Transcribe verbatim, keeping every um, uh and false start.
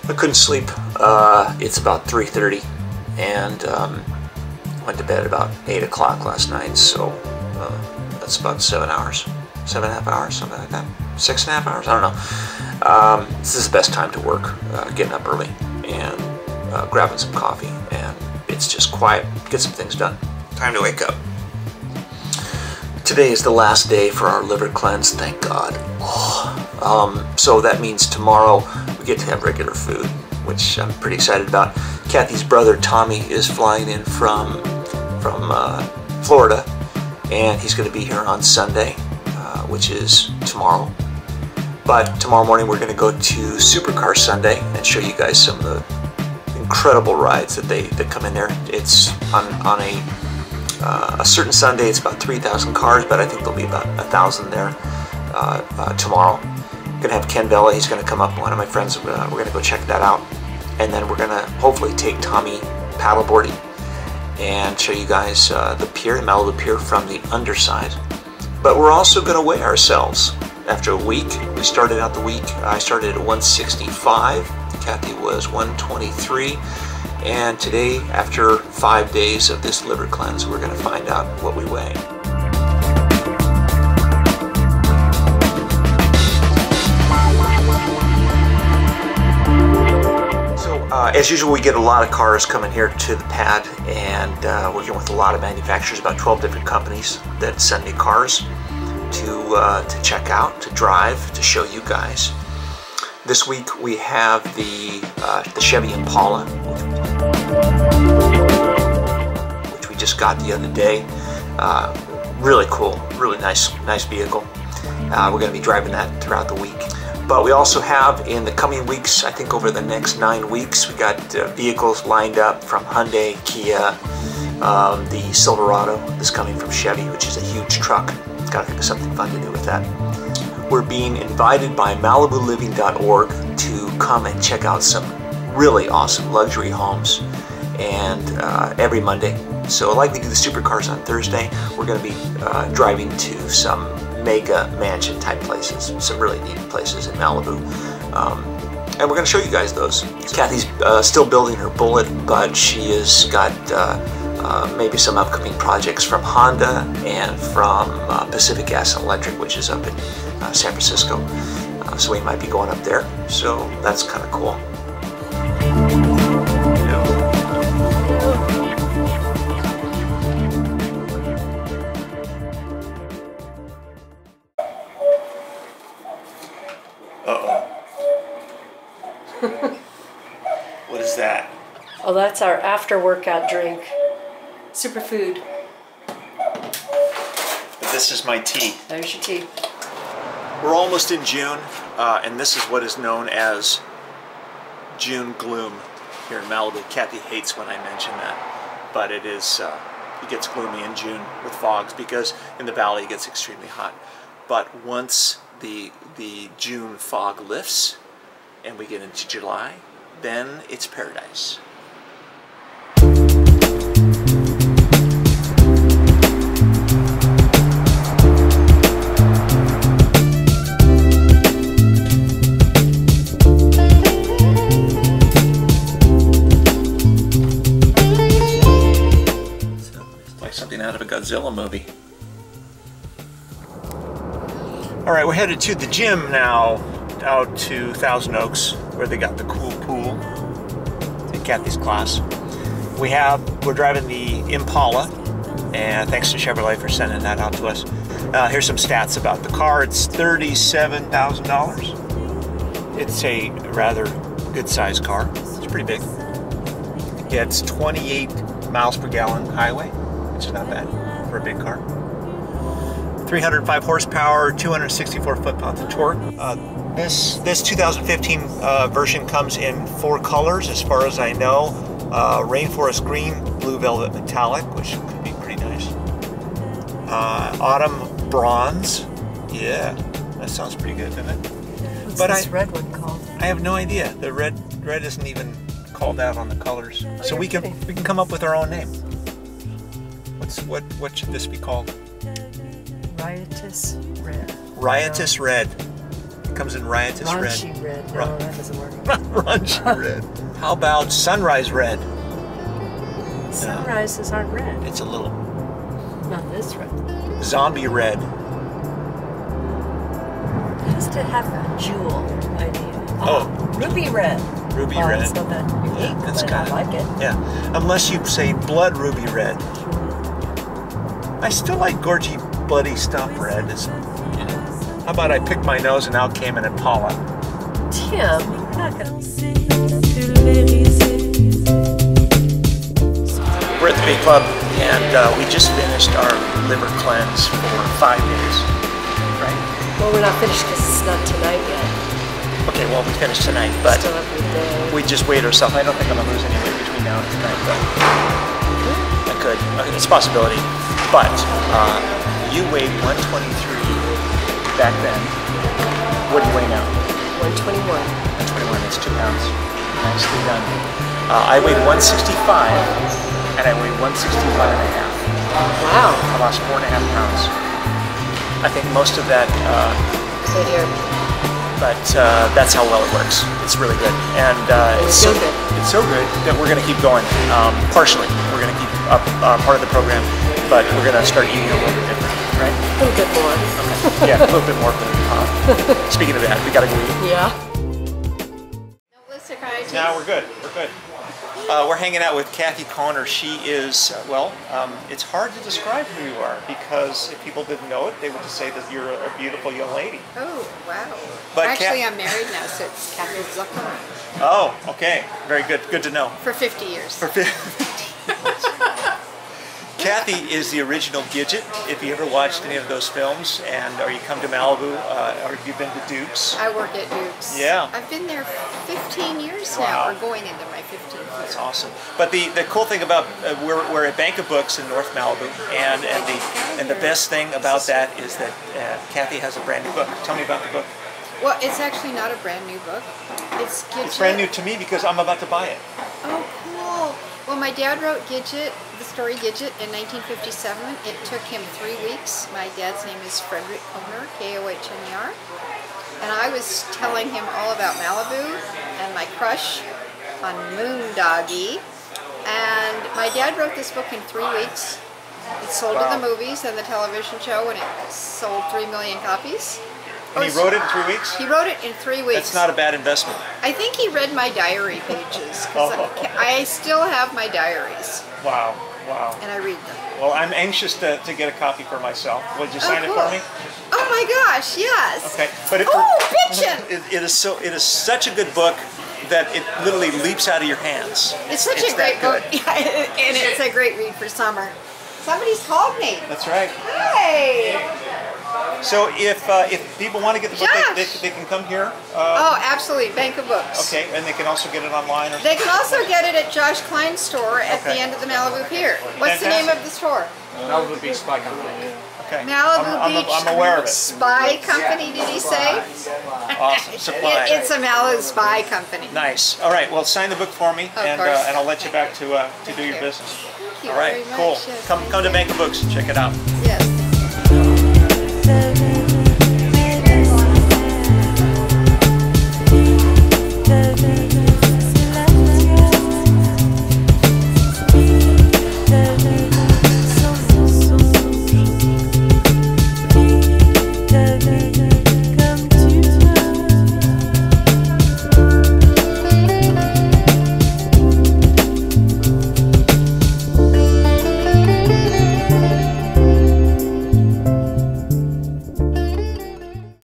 I couldn't sleep. Uh, it's about three thirty, and um, went to bed about eight o'clock last night, so uh, that's about seven hours. Seven and a half hours, something like that. Six and a half hours, I don't know. Um, this is the best time to work, uh, getting up early and uh, grabbing some coffee, and it's just quiet, get some things done. Time to wake up. Today is the last day for our liver cleanse, thank God. Oh. Um, so that means tomorrow we get to have regular food, which I'm pretty excited about. Kathy's brother Tommy is flying in from, from uh, Florida, and he's going to be here on Sunday, uh, which is tomorrow. But tomorrow morning we're going to go to Supercar Sunday and show you guys some of the incredible rides that they that come in there. It's on, on a Uh, a certain Sunday, it's about three thousand cars, but I think there'll be about a thousand there uh, uh, tomorrow. I'm going to have Ken Vella, he's going to come up, one of my friends, uh, we're going to go check that out. And then we're going to hopefully take Tommy paddleboarding and show you guys uh, the pier, the Malibu Pier from the underside. But we're also going to weigh ourselves after a week. We started out the week, I started at one sixty-five, Kathy was one twenty-three. And today, after five days of this liver cleanse, we're going to find out what we weigh. So, uh, as usual, we get a lot of cars coming here to the pad, and uh, working with a lot of manufacturers, about twelve different companies that send me cars to, uh, to check out, to drive, to show you guys. This week we have the, uh, the Chevy Impala, which we just got the other day. Uh, really cool, really nice, nice vehicle. Uh, we're going to be driving that throughout the week. But we also have in the coming weeks, I think over the next nine weeks, we got uh, vehicles lined up from Hyundai, Kia, um, the Silverado is coming from Chevy, which is a huge truck. Got to think of something fun to do with that. We're being invited by Malibu Living dot org to come and check out some really awesome luxury homes, and uh, every Monday. So like we do the supercars on Thursday, we're going to be uh, driving to some mega mansion type places, some really neat places in Malibu. Um, and we're going to show you guys those. Kathy's uh, still building her Bullet, but she has got uh, uh, maybe some upcoming projects from Honda and from uh, Pacific Gas and Electric, which is up in uh, San Francisco. Uh, so we might be going up there. So that's kind of cool. What is that? Oh, that's our after workout drink. Superfood. But this is my tea. There's your tea. We're almost in June, uh, and this is what is known as June gloom here in Malibu. Kathy hates when I mention that, but it is, uh, it gets gloomy in June with fogs because in the valley it gets extremely hot. But once the, the June fog lifts and we get into July, then it's paradise. Something out of a Godzilla movie. All right, we're headed to the gym now, out to Thousand Oaks, where they got the cool pool. Take Kathy's class. We have, we're driving the Impala, and thanks to Chevrolet for sending that out to us. Uh, here's some stats about the car. It's thirty-seven thousand dollars. It's a rather good-sized car. It's pretty big. It gets twenty-eight miles per gallon highway, which is not bad for a big car. three hundred five horsepower, two hundred sixty-four foot-pounds of torque. Uh, this this two thousand fifteen uh, version comes in four colors, as far as I know. Uh, Rainforest Green, Blue Velvet Metallic, which could be pretty nice. Uh, Autumn Bronze, yeah, that sounds pretty good, doesn't it? What's but this I, red one called? I have no idea. The red red isn't even called out on the colors, oh, so we can kidding. we can come up with our own name. What's what what should this be called? Riotous Red. Riotous Red. It comes in riotous Raunchy red. red. No, Ra that doesn't work. Raunchy red. How about sunrise red? Sunrises aren't red. It's a little Not this red. zombie red. It has to have a jewel idea. Oh. Ruby red. Ruby Well, red. it's not that unique, Yeah, that's but kind I of like it. Yeah, unless you say blood ruby red. I still like Gorgie bloody stump red. It's, you know. How about I picked my nose and out came an Impala? Tim, you're not gonna. We're at the Big Club, and uh, we just finished our liver cleanse for five days. Right? Well, we're not finished because it's not tonight yet. Okay, well we finished tonight, but Still every day. we just weighed ourselves. I don't think I'm gonna lose any weight between now and tonight, but I could. I mean, it's a possibility. But uh, you weighed one twenty-three back then. What do you weigh now? one twenty-one. one twenty-one. That's two pounds. Nicely done. Uh, I weighed one sixty-five, and I weighed one sixty-five and a half. Wow. I lost four and a half pounds. I think most of that. Uh, So here. But uh, that's how well it works. It's really good, and uh, it's so so good. It's so good that we're going to keep going. Um, partially, we're going to keep up uh, part of the program, but we're going to start eating a little bit different, right? A little bit more. Okay. Yeah, a little bit more. Uh, speaking of that, we got to go eat. Yeah. Now we're good. We're good. Uh, we're hanging out with Kathy Conner. She is, uh, well, um, it's hard to describe who you are because if people didn't know it, they would just say that you're a, a beautiful young lady. Oh, wow. But Actually, Kat- I'm married now, so it's Kathy Zuckerman. Oh, okay. Very good. Good to know. For fifty years. For Kathy is the original Gidget, if you ever watched any of those films, and or you come to Malibu, uh, or you've been to Duke's. I work at Duke's. Yeah. I've been there fifteen years Wow. now, or going into my fifteenth year. That's awesome. But the, the cool thing about, uh, we're, we're at Bank of Books in North Malibu, and, and, the, and the best thing about that is that uh, Kathy has a brand new book. Tell me about the book. Well, it's actually not a brand new book. It's Gidget. It's brand new to me because I'm about to buy it. Oh, cool. Well, my dad wrote Gidget, the story Gidget, in nineteen fifty-seven. It took him three weeks. My dad's name is Frederick Conner, K O H N E R. And I was telling him all about Malibu and my crush on Moondoggie. And my dad wrote this book in three weeks. It sold Wow. to the movies and the television show, and it sold three million copies. And he wrote it in three weeks? He wrote it in three weeks. That's not a bad investment. I think he read my diary pages, because Oh. I, I still have my diaries, Wow, wow. and I read them. Well, I'm anxious to, to get a copy for myself. Would you Oh, sign cool. it for me? Oh my gosh, yes. Okay, but it, Oh, bitchin'! it, it is so it is such a good book that it literally leaps out of your hands. It's such it's a great that book, good. and it's a great read for summer. Somebody's called me. That's right. Hi. So if uh, if people want to get the book, they, Josh! they, they can come here. Uh, Oh, absolutely, Bank of Books. Okay, and they can also get it online. Or They can also get it at Josh Klein's store at Okay. the end of the Malibu Pier. What's the name of the store? Malibu Beach Spy Company. Okay. Malibu I'm, I'm, Beach I'm aware of it. Spy Company, did he say? Awesome. Supply. It, it's a Malibu Spy Company. Nice. All right. Well, sign the book for me, Of and uh, course. and I'll let you back to uh, to do your you. business. Thank you All right. very much. Cool. Yes, Come thank come to you. Bank of Books and check it out.